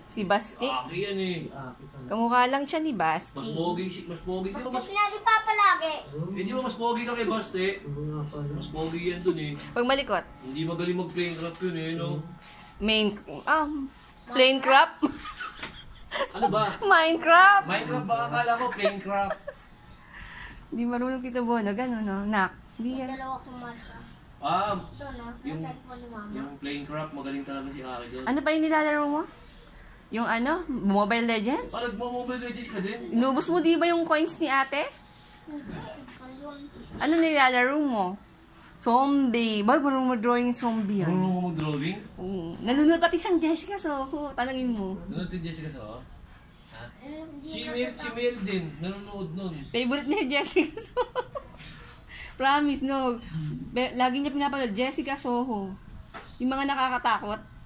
Si Basti. Aki yan eh. Kamukha lang siya ni Mas Basti. pogi ka. Kasi lagi pa palagi. Hindi mo mas pogi ka kay Basti. Mas pogi yan dun eh. Pag malikot. Hindi magaling mag-playing craft yun eh, no? Plain crap? Ano ba? Minecraft! Minecraft ba akala ko? Playing craft. Hindi marunong Tito Bono. Gano'n, no? Nak. Hindi yan. Dalawa kong mata. Ito no, Yung- yung mo ni mama. Yung playing craft, magaling talaga si Aki doon. Ano pa yung nilalaro mo? Yung ano? Mobile Legend? Ah, nagmo-mobile legends ka din? Inubos mo di ba yung coins ni ate? Ano nilalaro mo? Zombie. Boy, marunong mag-drawing yung zombie yan. Marunong mo mag-drawing? Nanonood pati siyang Jessica Soho. Tanungin mo. Nanonood din Jessica sa Ha? Hindi Si Mel din, nanonood nun. Favorite niya yung Jessica Soho. Promise, no. Lagi niya pinapanood Jessica Soho. Yung mga nakakatakot.